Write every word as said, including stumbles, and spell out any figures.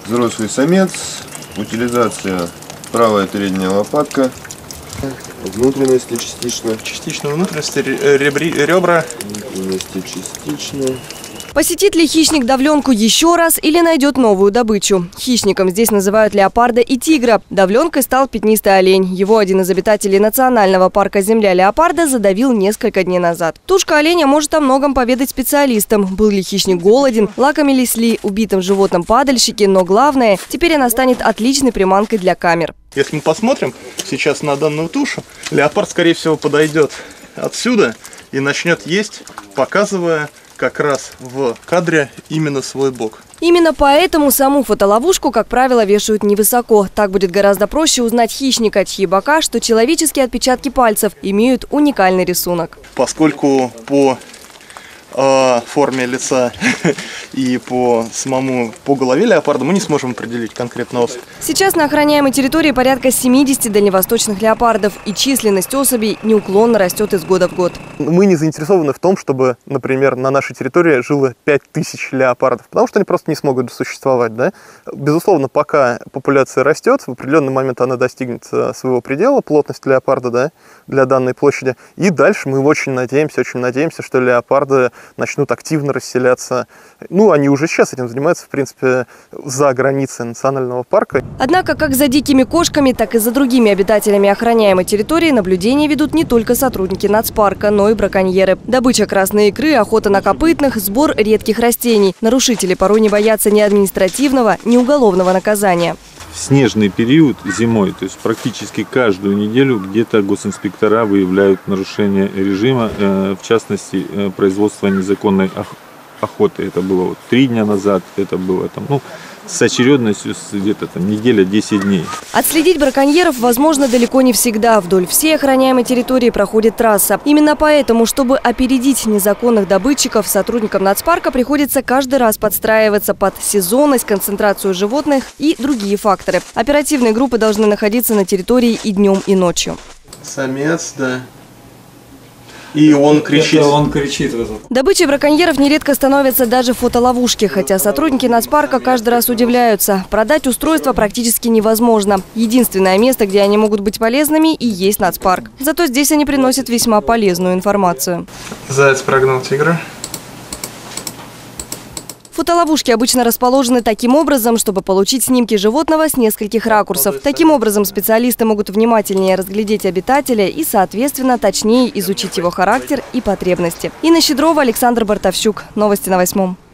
Взрослый самец, утилизация правая передняя лопатка, внутренности частично. Частично внутренности, ребри, ребра. Внутренности частично. Посетит ли хищник давленку еще раз или найдет новую добычу? Хищником здесь называют леопарда и тигра. Давленкой стал пятнистый олень. Его один из обитателей национального парка «Земля леопарда» задавил несколько дней назад. Тушка оленя может о многом поведать специалистам. Был ли хищник голоден, лакомились ли убитым животным падальщики, но главное, теперь она станет отличной приманкой для камер. Если мы посмотрим сейчас на данную тушу, леопард, скорее всего, подойдет отсюда и начнет есть, показывая как раз в кадре именно свой бок. Именно поэтому саму фотоловушку, как правило, вешают невысоко. Так будет гораздо проще узнать хищника, чьи бока, что человеческие отпечатки пальцев имеют уникальный рисунок. Поскольку по э, форме лица и по самому по голове леопарда мы не сможем определить конкретно особь. Сейчас на охраняемой территории порядка семидесяти дальневосточных леопардов, и численность особей неуклонно растет из года в год. Мы не заинтересованы в том, чтобы, например, на нашей территории жило пять тысяч леопардов, потому что они просто не смогут существовать. Да? Безусловно, пока популяция растет, в определенный момент она достигнет своего предела, плотность леопарда, да, для данной площади. И дальше мы очень надеемся, очень надеемся, что леопарды начнут активно расселяться. Ну, они уже сейчас этим занимаются, в принципе, за границей национального парка. Однако, как за дикими кошками, так и за другими обитателями охраняемой территории наблюдения ведут не только сотрудники нацпарка, но и браконьеры. Добыча красной икры, охота на копытных, сбор редких растений. Нарушители порой не боятся ни административного, ни уголовного наказания. В снежный период зимой, то есть практически каждую неделю где-то госинспектора выявляют нарушение режима, в частности, производство незаконной охоты. Это было вот три дня назад, это было там, ну, с очередностью где-то там неделя-десять дней. Отследить браконьеров возможно далеко не всегда. Вдоль всей охраняемой территории проходит трасса. Именно поэтому, чтобы опередить незаконных добытчиков, сотрудникам нацпарка приходится каждый раз подстраиваться под сезонность, концентрацию животных и другие факторы. Оперативные группы должны находиться на территории и днем, и ночью. Самец, да. И он кричит. Это он кричит. Добычей браконьеров нередко становятся даже фотоловушки, хотя сотрудники нацпарка каждый раз удивляются. Продать устройство практически невозможно. Единственное место, где они могут быть полезными, и есть нацпарк. Зато здесь они приносят весьма полезную информацию. Заяц прогнал тигра. Фотоловушки обычно расположены таким образом, чтобы получить снимки животного с нескольких ракурсов. Таким образом, специалисты могут внимательнее разглядеть обитателя и, соответственно, точнее изучить его характер и потребности. Инна Щедрова, Александр Бартовщук. Новости на восьмом.